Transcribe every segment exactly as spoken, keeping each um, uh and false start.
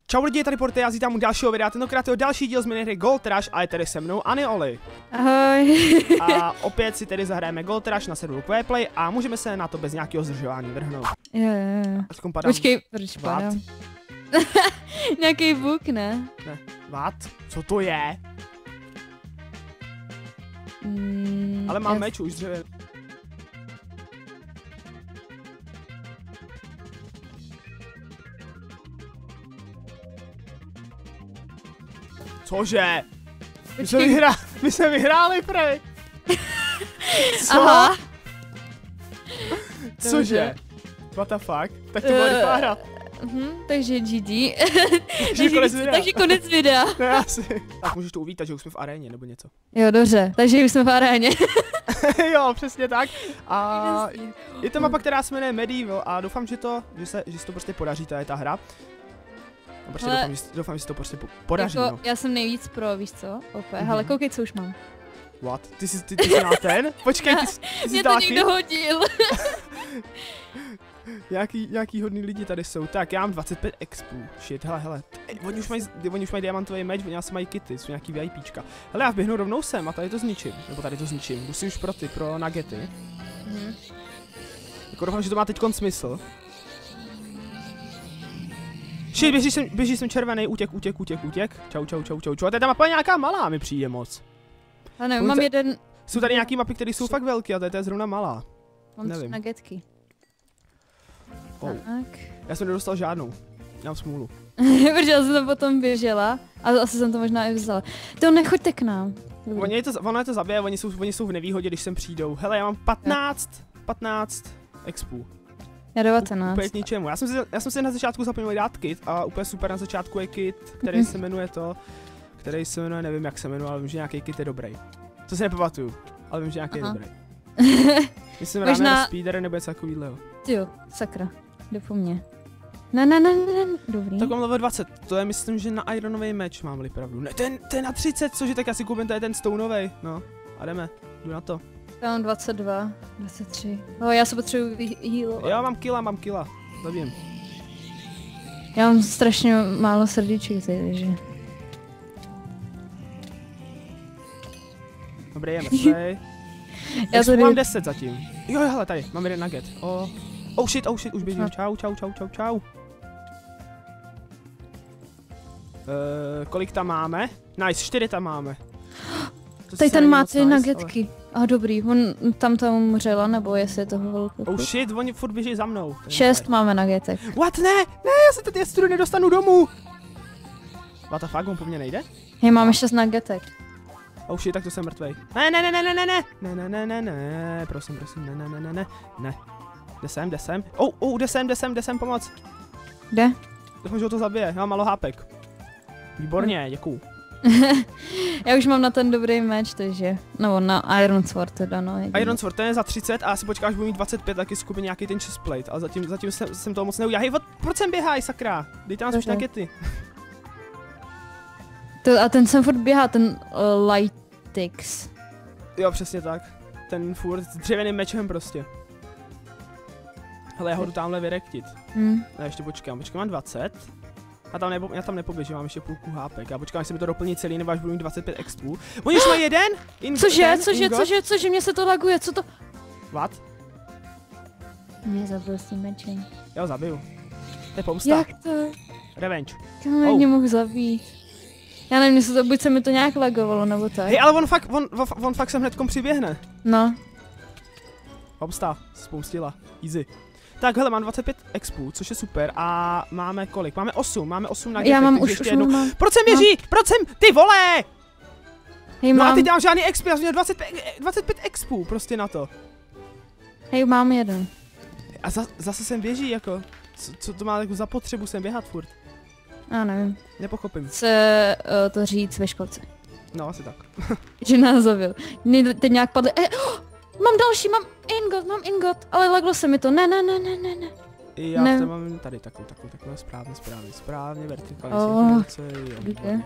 Čau lidi, tady Porty, já vítám u dalšího videa, tentokrát je další díl z minihry Gold Rush a je tady se mnou Ani Oli. Ahoj. A opět si tedy zahrajeme Gold Rush na serveru Play a můžeme se na to bez nějakého zdržování vrhnout. Jo, jo, jo. Padám... Počkej, proč padám? Nějaký buk, ne? Ne, what? Co to je? Mm, Ale mám já... meč už dřevě. Cože? My jsme, vyhrá... My jsme vyhráli, prej. Co? Aha. Cože? What the fuck? Tak to byla rychlá hra. Uh, takže G G. takže, konec videa. takže konec videa. Ne, asi. Tak můžeš to uvítat, že už jsme v aréně nebo něco. Jo, dobře, takže už jsme v aréně. Jo, přesně tak. A je to mapa, která se jmenuje Medieval a doufám, že to, že se, že se to prostě podaří, to je ta hra. No, prostě doufám, že, doufám, že se to prostě podaří, jako, no. Já jsem nejvíc pro, víš co? Opět, mm-hmm. Ale koukej, co už mám. What? Ty jsi, ty, ty jsi na ten? Počkej, ty, ty jsi mě to taky? někdo hodil. Jaký, jaký hodný lidi tady jsou. Tak, já mám dvacet pět expů. Shit, hele, hele. Ej, oni už mají, oni už mají diamantový meč, oni asi mají kity, jsou nějaký VIPčka. Hele, já vběhnu rovnou sem a tady to zničím. Nebo tady to zničím. Musím už pro ty, pro nuggety. Mm. Jako doufám, že to má teďkon smysl. Shit, běží jsem, běží jsem červený, útěk, útěk, útěk, útěk. Čau, čau, čau, čau, čau. A tady ta mapa je nějaká malá, mi přijde moc. A ne, mám jeden... Jsou tady nějaký mapy, které jsou fakt velké, a tady to je zrovna malá. Mám nevím. nuggetky. Oh. Tak. Já jsem nedostal žádnou. Já mám smůlu. Protože já jsem tam potom běžela a asi jsem to možná i vzala. To nechoďte k nám. Oni je to, ono je to zabije, oni jsou, oni jsou v nevýhodě, když sem přijdou. Hele, já mám patnáct, patnáct expů. Já devatenáct. Úplně k ničemu. Já jsem, si, já jsem si na začátku zapomněl dát kit a úplně super na začátku je kit, který se jmenuje to, který se jmenuje, nevím jak se jmenuje, ale vím, že nějaký kit je dobrý. To si nepamatuju, ale vím, že nějaký Aha. je dobrý. Myslím, Možná... ráme speeder nebo něco takovýhleho. Jo, sakra, jde po mně. Ne, ne, ne, ne, ne, dobrý. Tak mám level dvacet, to je myslím, že na ironový meč mám-li pravdu. Ne, ten, ten na třicet, cože, tak asi koupím, to je ten stoneovej, no. A jdeme, jdu na to. Já mám dvacet dva, dvacet tři. Oh, já se potřebuji healovat. Jo, mám killa, mám killa, zabijím. Já mám strašně málo srdíček, takže... Dobrý, je mrtvej. Já tady... mám deset zatím. Jo, hele, tady, mám jeden nugget. Oh, oh shit, oh shit, už běžím. Čau, čau, čau, čau, čau. Uh, kolik tam máme? Nice, čtyři tam máme. To tady ten má ty nice, nuggetky. Ale... A dobrý, on tam tam umřela, nebo jestli je to holka. Oh shit, oni furt běží za mnou. Šest máme nuggetek. What, ne, ne, já se tady já nedostanu domů. What the fuck, on po mně nejde? Hej, máme šest nuggetek. Oh shit, tak to jsem mrtvej. Ne, ne, ne, ne, ne, ne, ne, ne, ne, ne, ne, ne, prosím, prosím, ne, ne, ne, ne, ne, ne. Jde sem, jde sem. Oh, oh, jde sem, jde sem, jde sem, pomoc. Jde? Doufám, že ho to zabije, já mám malo hápek. Výborně, děkuju. Já už mám na ten dobrý meč, takže, nebo na Iron Sword teda, no. Jediný. Iron Sword, ten je za třicet a asi počkáš, budu mít dvacet pět, taky skupin nějaký ten chestplate, ale zatím, zatím jsem, jsem toho moc neudělal. Hej, proč sem běháš, sakra? Dejte nás už nugety. To, a ten sem furt běhá, ten uh, Lightix. Jo, přesně tak. Ten furt s dřevěným mečem prostě. Hele, já ho jdu tamhle vyrektit. Hmm. Já ještě počkám, počkám, mám dvacet. A tam nebo, já tam nepoběžím, mám ještě půlku hápek. Já počkám, jestli mi to doplní celý, nebo až budu mít dvacet pět expů. Oni už mají jeden? Ingo, cože, ten, cože, ingot? cože, cože, mě se to laguje, co to? What? Mě zabil s tím mečem. Já ho zabiju. To je pomsta. Jak to? Revenge. Já mě Oh. mohl zabít. Já nevím, jestli to, buď se mi to nějak lagovalo, nebo tak. Hej, ale on fakt, on, on, on fakt sem hnedkom přiběhne. No. Pomsta, spoustila. Easy. Tak hele, mám dvacet pět expů, což je super a máme kolik? Máme osm, máme osm na Já mám takže už, ještě už jednou. mám. Proč sem běží? No. Proč sem? Ty vole! Hej, No mám. a teď dělám žádný expy, já jsem měl dvacet pět, dvacet pět expů prostě na to. Hej, mám jeden. A za, zase sem běží jako, co, co to má jako za potřebu sem běhat furt? Já nevím. Nepochopím. Chce uh, to říct ve školce. No asi tak. Že nás zabil. Mě teď nějak padly. Eh, oh, mám další, mám ingot, mám ingot, ale laglo se mi to. Ne, ne, ne, ne, ne, ne. Já ne. to mám tady takovou, takovou, takovou, správně, správně, správně, vertikálně, Oh, synchronizace,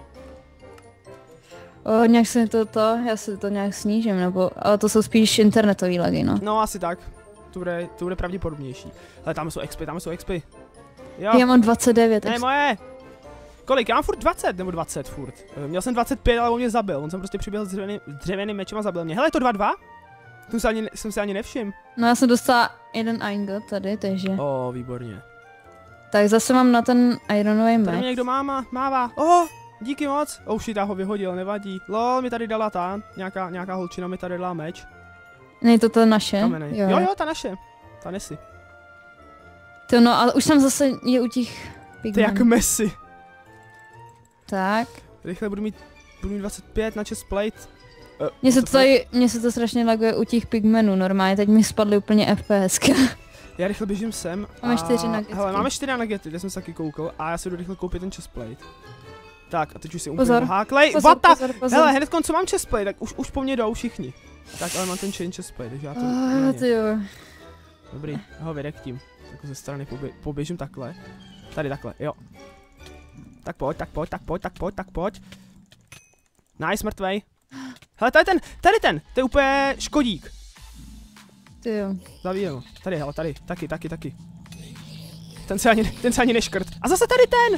O, nějak se to to, já si to nějak snížím, nebo, ale to jsou spíš internetový lagy, no. No asi tak, to bude, to bude pravděpodobnější. Ale tam jsou expy, tam jsou expy. Jo. Já mám dvacet devět. Ne, moje! Kolik? Já mám furt dvacet, nebo dvacet furt. Měl jsem dvacet pět, ale on mě zabil. On jsem prostě přiběhl s dřevěným, dřevěným mečem a zabil mě. Hele, je to dva dva? Jsem se ani, jsem se ani nevšiml. No já jsem dostala jeden ingot tady, takže. O, výborně. Tak zase mám na ten ironový meč. Tady mě někdo máma, mává. Oh, díky moc. Oh shit, já ho vyhodil, nevadí. Lol, mi tady dala ta, nějaká, nějaká holčina mi tady dala meč. Nej, to ta naše. Jo. jo, jo, ta naše. Ta Nessie. To no, ale už jsem zase je u těch Ty jak Messi. Tak. Rychle budu mít, budu mít dvacet pět na chestplate. Uh, Mně se to tady, mně se to strašně laguje u těch pigmenů normálně, teď mi spadly úplně FPSka. Já rychle běžím sem. Máme čtyři nuggety. Hele, máme čtyři nuggety, kde jsem se taky koukal a já si jdu rychle koupit ten chestplate. Tak a teď už si úplně háklej. Pozor, pozor, pozor. Hele, hned co mám chestplate, tak už, už po mně jdou všichni. Tak ale mám ten chain chestplate, takže já to... Oh, ty jo. Dobrý, já ho vyrektím. Jako ze strany pobě poběžím takhle. Tady takhle, jo. Tak pojď, tak pojď, tak pojď, tak pojď, tak pojď. Nice, mrtvej. Hele, tady ten, tady ten, to je úplně škodík. Ty jo. Zabijím ho. Tady, hele, tady, taky, taky, taky. Ten se ani, ten se ani neškrt. A zase tady ten!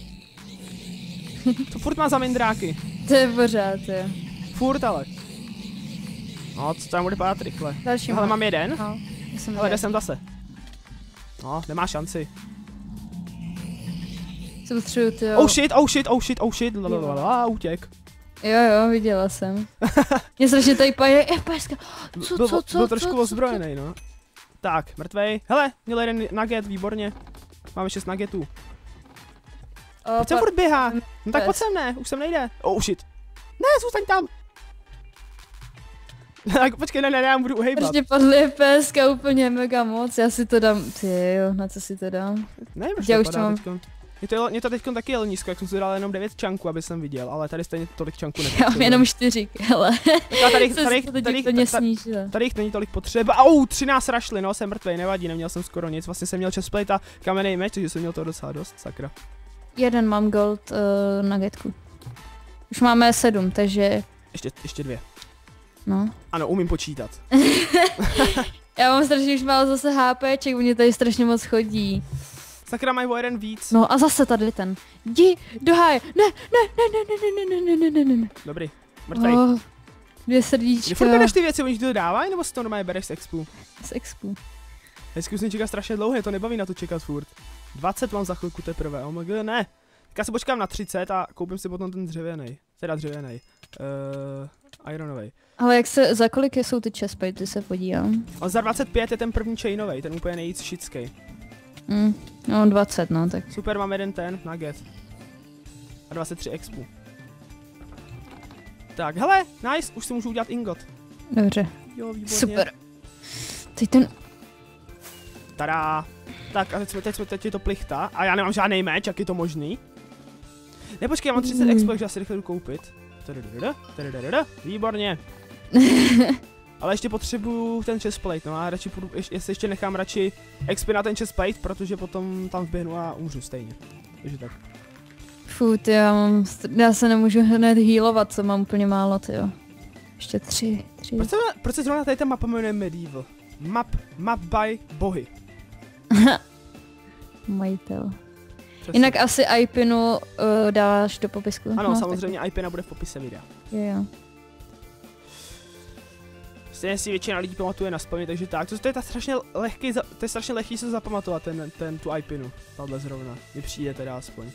To furt má za mindráky. To je pořád, jo. Furt ale. No, co tam bude pádat rychle. Další Hele, mám jeden. No, hele, jde sem zase. No, nemá šanci. Co potřebuju, ty jo. Oh shit, oh shit, oh shit, oh shit, lalalala, útěk. Jo, jo, viděla jsem. Mě strašně tady paje, FPSka. Co, byl, co, co, byl trošku co, ozbrojený, no. Tak, mrtvej. Hele, měl jeden nugget, výborně. Máme šest nuggetů. Proč se furt běhá? No tak pojď sem, ne, už sem nejde. Oh shit. Ne, zůstaň tam. Tak počkej, ne, ne, ne, já budu uhejbat. Prostě padly FPSka úplně mega moc, já si to dám, ty jo, na co si to dám? Ne, proč to padá teďkon. Mě to, mě to teďkon taky jel nízko, jak jsem si dal jenom devět čanků, aby jsem viděl, ale tady stejně tolik čanků nepotřebuji. Já mám jenom čtyři, hele. Tady, tady, tady, tady, tady, tady jich není tolik potřeba. Au, třináct rašly, no, jsem mrtvej, nevadí, neměl jsem skoro nic, vlastně jsem měl chestplate a kamenný meč, takže jsem měl toho docela dost, sakra. Jeden mám gold uh, nuggetku. Už máme sedm, takže... Ještě, ještě dvě. No. Ano, umím počítat. Já mám strašně už málo zase HPček, mě tady strašně moc chodí. Sakra, mají o jeden víc. No a zase tady ten. Jdi do háje. Ne, ne, ne, ne, ne, ne, ne, ne, ne, ne. Dobrý, mrtvej. Oh, dvě srdíčka. Kdy furt bereš ty věci, oni ti to dávají, nebo si to normálně bereš z expu? Z expu. Hezky už jsem čeká strašně dlouho, to nebaví na to čekat furt. dvacet mám za chvilku teprve, oh my god, ne. Tak já se počkám na třicet a koupím si potom ten dřevěnej. Teda dřevěnej. Uh, ironovej. Ale jak se, za kolik jsou ty chestplate, se podívám. Ale za dvacet pět je ten první chainovej, ten úplně nejvíc šickej. Mm, no dvacet, no tak. Super, mám jeden ten, nugget. A dvacet tři expu. Tak, hele, nice, už si můžu udělat ingot. Dobře. Jo, výborně. Super. Teď ten... Tada. Tak a teď jsme, teď jsme, teď je to plichta. A já nemám žádný meč, jak je to možný? Ne, počkej, já mám třicet expo, takže já si rychle jdu koupit. Výborně. Ale ještě potřebuju ten chestplate, no a radši půjdu, ještě, ještě nechám radši expy na ten chestplate, protože potom tam vběhnu a umřu stejně. Takže tak. Fů, ty já mám, já se nemůžu hned healovat, co mám úplně málo, ty jo. Ještě tři, tři. Proč se, proč se zrovna tady ta mapa jmenuje Medieval? Map, map by bohy. Majitel. Přesně. Jinak asi iPinu uh, dáš do popisku. Ano, no, samozřejmě tak... iPina bude v popise videa. Jo, jo. Stejně si většina lidí pamatuje na spamě, takže tak. To, to je ta strašně lehký, to je strašně lehký se zapamatovat ten, ten tu iPinu. Tahle zrovna. Mi přijde teda aspoň.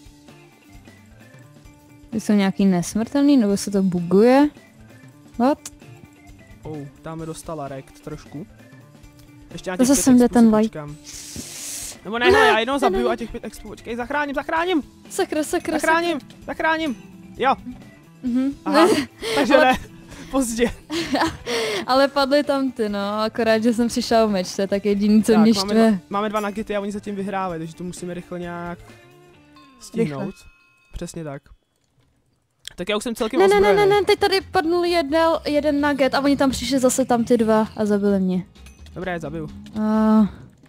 Ty jsou nějaký nesmrtelný, nebo se to buguje? What? Oh, tam mi dostala rekt trošku. Ještě na To těch zase pět jde expů ten si light. počkám. Nebo ne, hele, já jednou zabiju a těch pět expů, počkej, zachráním, zachráním, Sakra, sakra, zachráním, zachráním, jo, Mhm. aha, takže Ale- ne, pozdě. Ale padly tam ty, no, akorát, že jsem přišel meč, to je tak jediný, co Tak, mě máme, štve. dva, máme dva nuggety a oni zatím vyhrávají, takže to musíme rychle nějak stihnout. Rychle. Přesně tak. Tak já už jsem celkem Ne, ne, ne, ozbrojený. ne, ne, teď tady padnul jeden, jeden nugget a oni tam přišli zase tam ty dva a zabili mě. Dobré, zabiju. Uh,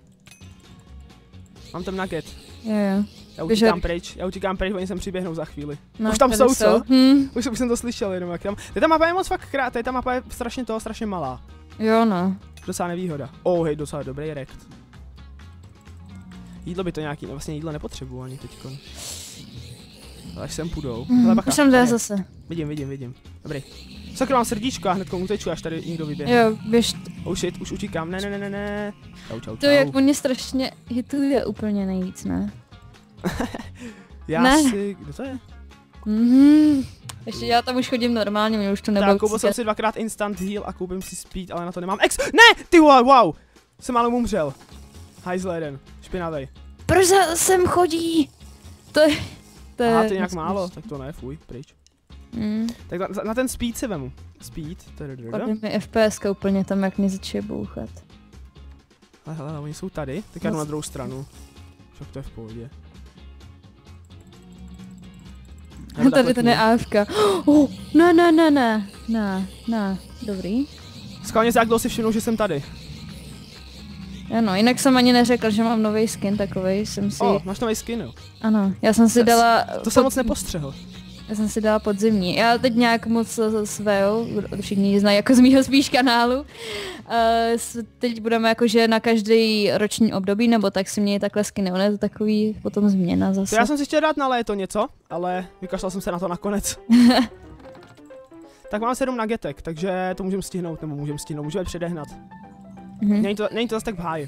Mám tam nugget. jo, jo. Já Běž utíkám ho- pryč, já utíkám pryč, oni sem přiběhnou za chvíli. No, Už tam tady jsou, co? Hm, Už, už jsem to slyšel jenom jak tam. Tady ta mapa je moc fakt krát, tady ta mapa je strašně toho, strašně malá. jo, no. Docela nevýhoda. Oh, hej, docela dobrý rekt. Jídlo by to nějaký, no vlastně jídlo nepotřebuji ani teďkon. Až sem půjdou. Mm, Hele, bacha, už tam jde tady. zase. Vidím, vidím, vidím. Dobrý. Sakra, mám srdíčko a hned uteču, až tady někdo vyběhne. Jo, běž. Oh shit, už utíkám. Ne, ne, ne, ne, ne. Čau, čau, To čau. jak on mě strašně hituje úplně nejvíc, ne? Já ne. si... Kdo to je? Mhm. Ještě já tam už chodím normálně, mě už to nebaví. Tak, koupil jsem si dvakrát instant heal a koupím si speed, ale na to nemám ex... Ne! Ty vole, wow! Jsem ale umřel. Hajzle jeden. Špinavej. Proč za- sem chodí? To je... To je... Aha, to je nějak málo, tak to ne, fuj, pryč. Mm. Tak na, na ten speed si vemu. Speed, Padne mi FPSka úplně tam, jak mě začne bouchat. hele, hele, oni jsou tady, tak já jdu na druhou stranu. Však to je v pohodě. A tady ten je AFK. Oh, ne, ne, ne, ne, ne, ne, dobrý. Schválně jak dlouho si všimnul, že jsem tady. Ano, jinak jsem ani neřekl, že mám nový skin takovej, jsem si... O, máš nový skin, jo. Ano, já jsem si To- dala... To jsem moc nepostřehl. Já jsem si dala podzimní. Já teď nějak moc svého, všichni znají jako z mýho spíš kanálu. Uh, s- teď budeme jakože na každý roční období, nebo tak si mějí takhle skiny, ono je to takový potom změna zase. To já jsem si chtěl dát na léto něco, ale vykašlal jsem se na to nakonec. Tak mám sedm nuggetek, takže to můžeme stihnout, nebo můžeme stihnout, můžeme předehnat. Mhm. Není to, není to zase tak v háji.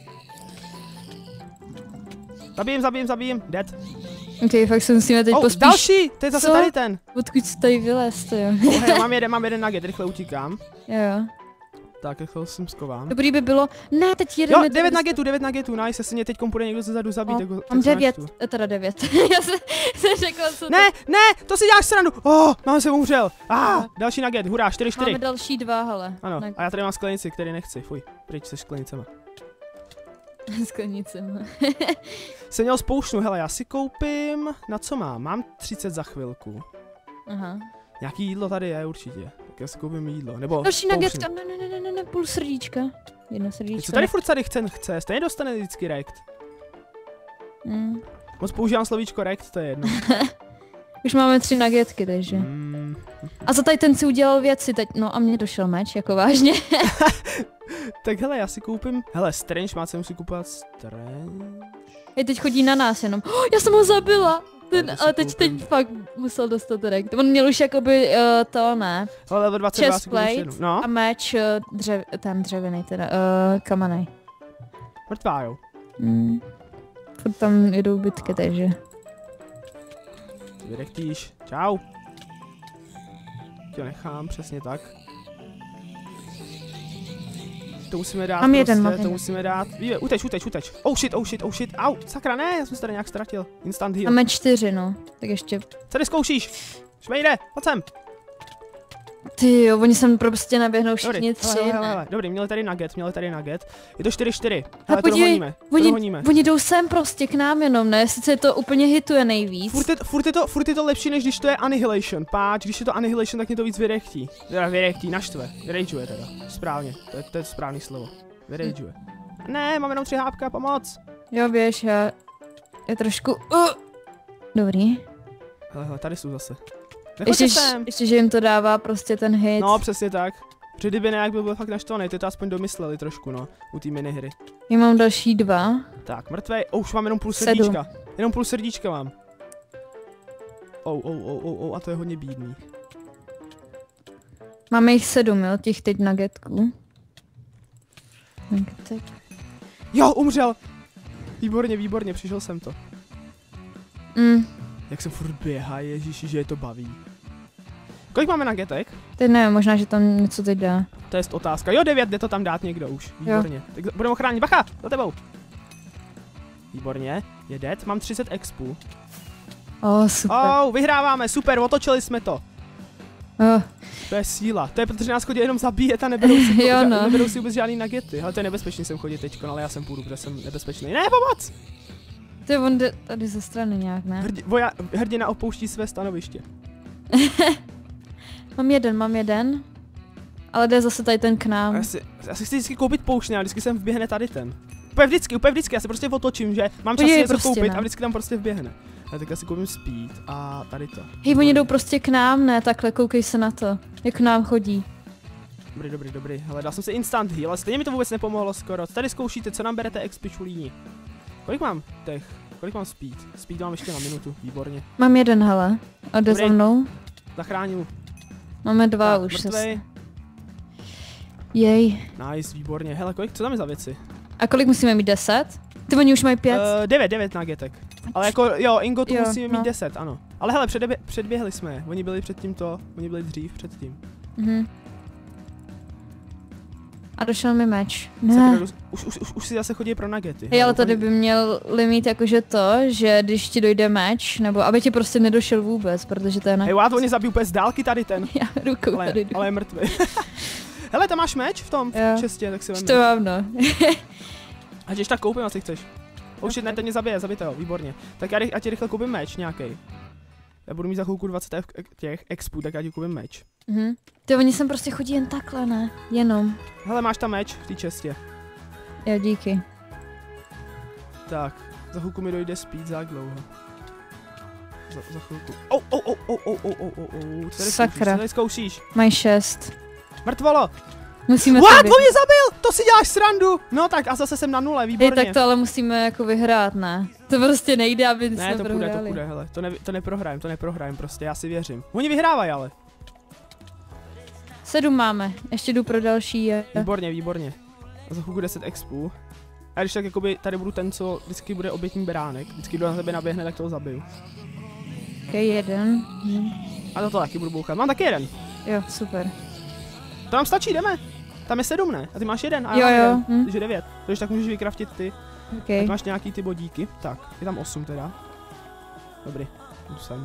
Zabijím, zabijím, zabijím, dead. Ok, fakt se musíme teď Oh, pospíš. další, to je zase Co? tady ten. Odkud jsi tady vylez, to jo. Oh, hej, mám jeden, mám jeden nugget, rychle utíkám. Jo, jo. Tak, rychle jsem skovám. Dobrý by bylo, ne, teď jedeme... Jo, devět nuggetů, devět nuggetů, nice, jestli mě teď půjde někdo zezadu zabít, tak, ho- tak Mám se devět, načtu. eh, teda devět. Já jsem, jsem řekla, co Ne, ne, to si děláš srandu. Oh, mám se umřel. Ah, další nugget, hurá, čtyři to... čtyři. Máme další dva, hele. Ano, Na a já tady mám sklenici, který nechci, fuj, pryč se sklenicema. sklenicem. Jsem měl spoušnu, hele, já si koupím, na co mám? Mám třicet za chvilku. Aha. Nějaký jídlo tady je určitě, tak já si koupím jídlo, nebo Další spoušnu. nugetka, ne, ne, ne, ne, ne, ne, půl srdíčka. Jedno Teď srdíčko. co tady furt tady chce, chce, stejně dostane vždycky rekt. Mm. Moc používám slovíčko rekt, to je jedno. Už máme tři nugetky, takže. Mm. A za tady ten si udělal věci teď, no a mně došel meč, jako vážně. Tak hele, já si koupím, hele, Strange, má cenu si kupovat Strange. Hej, teď chodí na nás jenom. Oh, já jsem ho zabila! Ten, Já to si ale teď, koupím. teď fakt musel dostat rekt. On měl už jakoby uh, to, ne? Hele, level dvacet dva si koupím ještě Chestplate jednu. No, a meč, uh, dřev, ten dřevěný teda, uh, kamenej. mrtvá, jo. Mm. Furt tam jedou bitky, takže. Ty vydechtíš, čau. Tě nechám, přesně tak. To musíme dát, Mám prostě, jeden, mám to jeden. musíme dát. Víve, uteč, uteč, uteč. Oh shit, oh shit, oh shit, au, sakra, ne, já jsem se tady nějak ztratil. Instant heal. Máme čtyři, no. Tak ještě. Co ty zkoušíš? Švejde, pojď sem. Ty jo, oni sem prostě naběhnou všichni Dobrý, tři, hele, hele, ne? hele. Dobrý, měli tady nugget, měli tady nugget. Je to čtyři čtyři. Hele, to podívej, dohoníme, to Oni, dohoníme. oni jdou sem prostě k nám jenom, ne? Sice to úplně hituje nejvíc. Furt je, furt, je to, furt je to lepší, než když to je Annihilation. Páč, když je to Annihilation, tak mě to víc vyrechtí. Teda vyrechtí, naštve. Vyrageuje teda. Správně, to je, to je správný slovo. Vyrageuje. Ne, mám jenom tři hápka, pomoc. Jo, běž, já... Je trošku... Uh. Dobrý. Hele, hele, tady jsou zase. Ještě, Nechoďte sem. ještě, že jim to dává prostě ten hit. No, přesně tak. Protože kdyby nějak byl, byl fakt naštvaný, ty to aspoň domysleli trošku, no, u té minihry. Já mám další dva. Tak, mrtvej, oh, už mám jenom půl Sedm. srdíčka. Jenom půl srdíčka mám. Oh, oh, oh, oh, oh, a to je hodně bídný. Máme jich sedm, jo, těch teď nuggetků. Nuggetek. Jo, umřel! Výborně, výborně, přišel jsem to. Mm, Jak se furt běhá, ježiši, že je to baví. Kolik máme nuggetek? teď nevím, možná, že tam něco teď dá. To je otázka. Jo, devět, jde to tam dát někdo už. Výborně. Jo. Tak budeme chránit. Bacha, za tebou. Výborně, je dead. Mám třicet expů. Oh, super. Oh, vyhráváme, super, otočili jsme to. Oh, To je síla. To je, protože nás chodí jenom zabíjet a neberou si, Jo, ža- no. neberou si vůbec žádný nuggety. Ale to je nebezpečný sem chodit teďko, ale já jsem půjdu, protože jsem nebezpečný. Ne, pomoc! ty on jde tady ze strany nějak, ne? Hrdi, voja, hrdina opouští své stanoviště. Mám jeden, mám jeden. Ale jde zase tady ten k A nám. já si, já si chci vždycky koupit poušně, ale vždycky sem vběhne tady ten. Úplně vždycky, úplně vždycky, já se prostě otočím, že mám čas si Podívej, něco prostě, koupit ne. a vždycky tam prostě vběhne. Ale tak já si koupím speed a tady to. Hej, oni jdou prostě k nám, ne? Takhle, koukej se na to. Jak k nám chodí. Dobrý, dobrý, dobrý. Hele, dal jsem si instant heal, ale stejně mi to vůbec nepomohlo skoro. Co tady zkoušíte, co nám berete X pičulíni? Kolik mám těch? kolik mám speed? Speed mám ještě na minutu, výborně. Mám jeden, hele. A jde za mnou. Zachránil. Máme dva tak, už mrtvej. zase. Jej. Nice, výborně. Hele, kolik, co tam je za věci? A kolik musíme mít, deset? Ty oni už mají pět. Uh, devět, devět nuggetek. Ale jako, jo, ingotu jo, musíme no. mít deset, ano. Ale hele, předbě předběhli jsme je. Oni byli před tímto, oni byli dřív předtím. Mhm. A došel mi meč. Sakra, Ne. už, už, už, už si zase chodí pro nuggety. Hej, ale Hele, tady oni- by měl mít jakože to, že když ti dojde meč, nebo aby ti prostě nedošel vůbec, protože to je na... Hej, já to oni zabiju úplně z dálky tady ten. Já rukou Ale, tady jdu. ale je mrtvý. Hele, tam máš meč v tom, Jo. v čestě, tak si Už vem. to mám, no. A když tak koupím, asi chceš. Už ne, ten mě zabije, zabijte ho, výborně. Tak já, já ti rychle koupím meč nějaký. Já budu mít za chvilku dvacet těch expů, tak já ti koupím meč. Mhm. Ty oni sem prostě chodí jen takhle, ne? Jenom. Hele, máš tam meč v té čestě. Jo, díky. Tak, za chvilku mi dojde speed za jak dlouho. Za, za chvilku. Oh, oh, oh, oh, oh, oh, oh, oh, oh. Co tady Sakra. zkoušíš? Co tady zkoušíš? Mají šest. Mrtvolo! Musíme What? to On vyhrát. mě zabil! To si děláš srandu! No tak a zase jsem na nule, Hej, výborně. tak to ale musíme jako vyhrát, ne? To prostě nejde, aby Ne, jsme to půjde, to prohráli. půjde, hele. To, ne, to neprohrajem, to neprohrajem prostě, já si věřím. Oni vyhrávají ale. Sedm máme, ještě jdu pro další. Je. Výborně, výborně. A za chvilku deset expů. A když tak jakoby tady budu ten, co vždycky bude obětní beránek. Vždycky kdo na tebe naběhne, tak toho zabiju. Ok, jeden. Hm. A to, to taky budu bouchat. Mám taky jeden. Jo, super. To nám stačí, jdeme. Tam je sedm, ne? A ty máš jeden a Jo, já mám jo, jeden. hm. Takže devět. Takže tak můžeš vykraftit ty. Okay. Tak máš nějaký ty bodíky. Tak, je tam osm teda. Dobrý, jdu sem.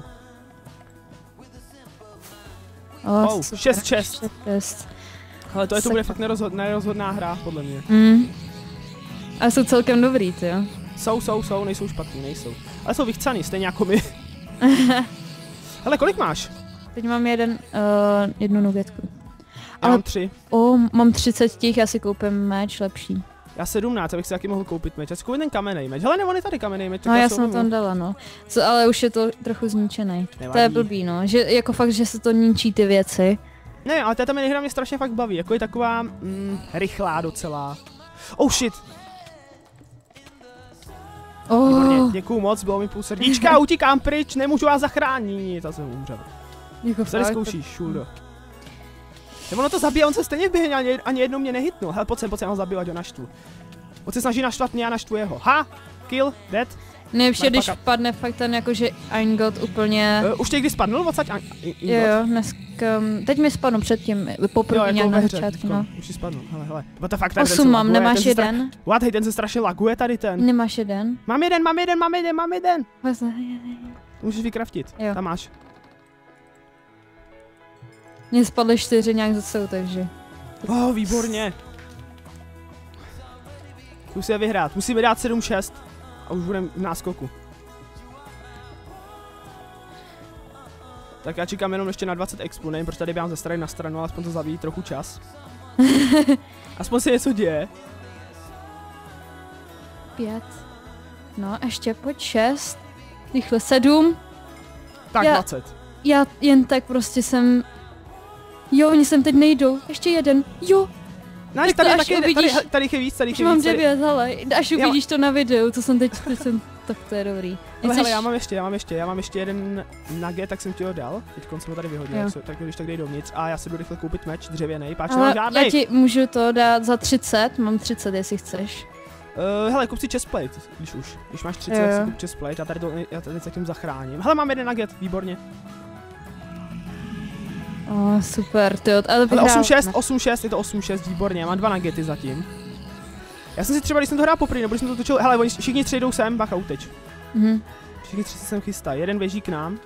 Oh, Oh, šest, šest. šest. Ale to je to Sakra. bude fakt nerozhod, nerozhodná hra, podle mě. Mm. A jsou celkem dobrý, ty jo. Jsou, jsou, jsou, nejsou špatný, nejsou. Ale jsou vychcaný, stejně jako my. Hele, kolik máš? Teď mám jeden, uh, jednu nuggetku. Já Ale- mám tři. O, oh, mám třicet těch, já si koupím meč lepší. Já sedmnáct, abych si taky mohl koupit meč. Já si koupím ten kamenný meč. Hele, nebo on je tady kamenný meč. No tak já si jsem ho na vezmu. tom dala, no. Co, ale už je to trochu zničený. To je Nevadí. blbý, no. Že jako fakt, že se to ničí ty věci. Ne, ale ta tam hra mě strašně fakt baví. Jako je taková mm, rychlá docela. Oh shit. Výborně, Oh, děkuju moc, bylo mi půl srdíčka, utíkám pryč, nemůžu vás zachránit. Já jsem umřel. jako Co tady fakt. zkoušíš, šuldo? Nebo ono to zabije, on se stejně běhne, ani, ani jednou mě nehytnul. Hele, pojď sem, pojď sem, ho zabiju, ať ho naštvu. On se snaží naštvat mě a naštvu jeho. Ha! Kill, dead. Nejlepší, když Motherfucker. vpadne fakt ten jakože Eingot úplně... Uh, už tě kdy spadnul odsaď? An- in- Jo, ingot? jo, dneska... Teď mi spadnu předtím, Jo, poprvé jako nějak ve na hře, začátku, teďko. no. Už si spadnul, hele, hele. What the fuck, tady ten se Osm mám, laguje, nemáš ten se stra- jeden? What, hej, ten se strašně laguje tady ten. Nemáš jeden? Mám jeden, mám jeden, mám jeden, mám jeden. Vlastně, To můžeš vykraftit, Jo. tam máš. mně spadly čtyři nějak za sebou, takže... Oh, výborně. Musíme vyhrát, musíme dát sedm šest. A už budeme v náskoku. Tak já čekám jenom ještě na dvacet expů, nevím proč tady běhám ze strany na stranu, ale aspoň to zabíjí trochu čas. Aspoň se něco děje. Pět. No, ještě pojď šest. Rychle sedm. Tak Já- dvacet. Já jen tak prostě jsem... Jo, oni sem teď nejdou. Ještě jeden. Jo, Nice, tak to tady, až taky, tady, tady, uvidíš. tady je víc, tady už je mám víc. Tady... devět, hele. Až Já- uvidíš to na videu, co jsem teď... teď jsem... Tak to je dobrý. Ale Chceš- hele, já mám ještě, já mám ještě, já mám ještě jeden nugget, tak jsem ti ho dal. Teď jsem ho tady vyhodil, Jo. tak, tak když tak dej dovnitř. A já si jdu rychle koupit meč dřevěný, páč Ale nemám žádnej. já ti můžu to dát za třicet, mám třicet, jestli chceš. Uh, hele, kup si chestplate, když už. Když máš třicet, Jo, tak jo. si kup chestplate, já tady, to, já tady zatím zachráním. Hele, mám jeden nugget, výborně. O, super, ty ale Ale vyhrál. osm šest, osm šest, je to osm šest, výborně, já mám dva nuggety zatím. Já jsem si třeba, když jsem to hrál poprvé, nebo když jsem to točil, hele, oni všichni tři jdou sem, bacha, uteč. Mhm. Všichni tři se sem chystají, jeden běží k nám.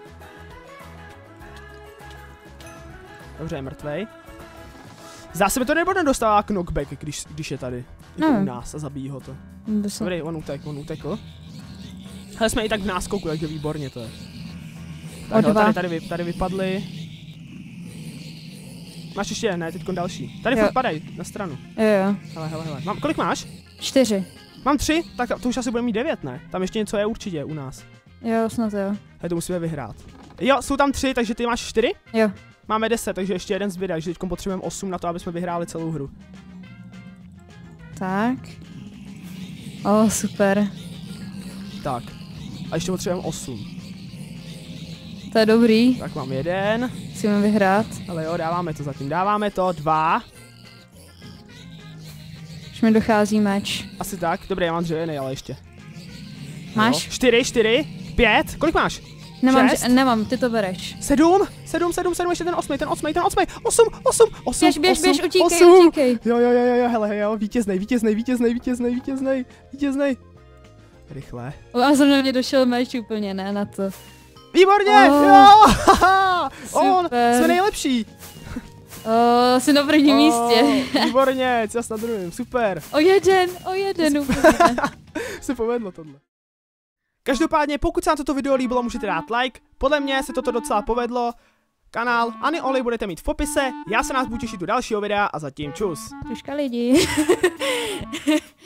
Dobře, je mrtvej. Zdá se mi to nebo nedostává knockback, když, když je tady. Jako No. u nás a zabíjí ho to. To jsem- Dobrý, on utek, on utekl. Hele, jsme i tak v náskoku, takže výborně to je. O Tak, no, dva. tady, tady, vy, tady vypadly. Máš ještě, ne, teďkon další. Tady Jo. furt padaj, na stranu. Jo, jo. Hele, hele, hele. Mám, kolik máš? Čtyři. Mám tři, tak to už asi bude mít devět, ne? Tam ještě něco je určitě u nás. Jo, snad jo. Hele, to musíme vyhrát. Jo, jsou tam tři, takže ty máš čtyři? Jo. Máme deset, takže ještě jeden zbyde, takže teď potřebujeme osm na to, aby jsme vyhráli celou hru. Tak. O, super. Tak. A ještě potřebujeme osm. To je dobrý. Tak mám jeden. Musíme vyhrát. Ale jo, dáváme to zatím. Dáváme to. Dva. Už mi dochází meč. Asi tak. Dobrý, já mám dřevěný, ale ještě. Máš? Jo. Čtyři, čtyři, pět. Kolik máš? Nemám, Šest? že, nemám, ty to bereš. Sedm, sedm, sedm, sedm, ještě ten osmý, ten osmý, ten osmý, osm, osm, osm, Běž, běž, osm, běž, utíkej, osm. utíkej. Jo, jo, jo, jo, hele, jo, vítěznej, vítěznej, vítěznej, vítěznej, vítěznej, vítěznej. Rychle. A zrovna mě došel meč úplně, ne, na to. Výborně, Oh, jo, haha, on, super. jsme nejlepší. O, jsi na prvním Oh, místě. Výborně, jas na druhém, super. O jeden, o jeden úplně. Se povedlo tohle. Každopádně, pokud se na toto video líbilo, můžete dát like. Podle mě se toto docela povedlo. Kanál Ani Oli budete mít v popise. Já se nás budu těšit u dalšího videa a zatím čus. Tuška lidi.